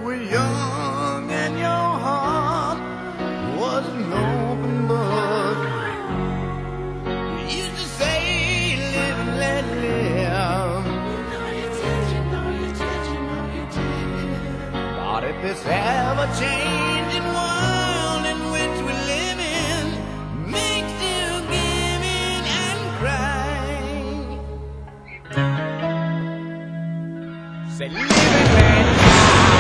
were young and your heart was an open book. You used to say, live and let live. But if this ever-changing world in which we live in makes you give in and cry, say, live and let die.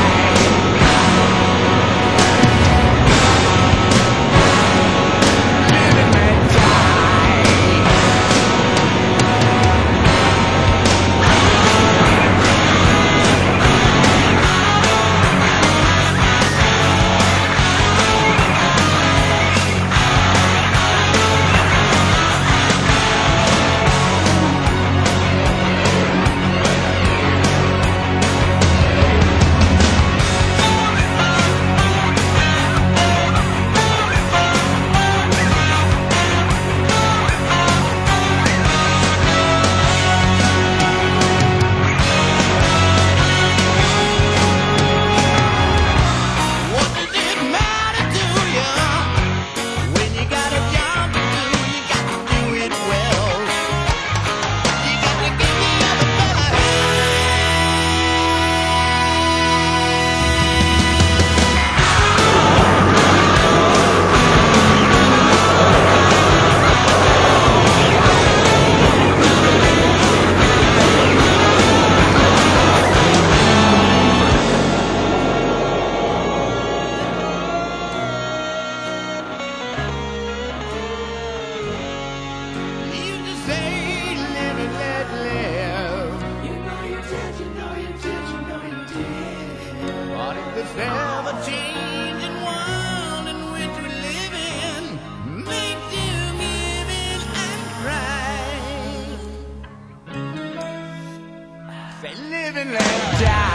This ever-changing world in which we live in makes you give in and cry. Say, live and let die.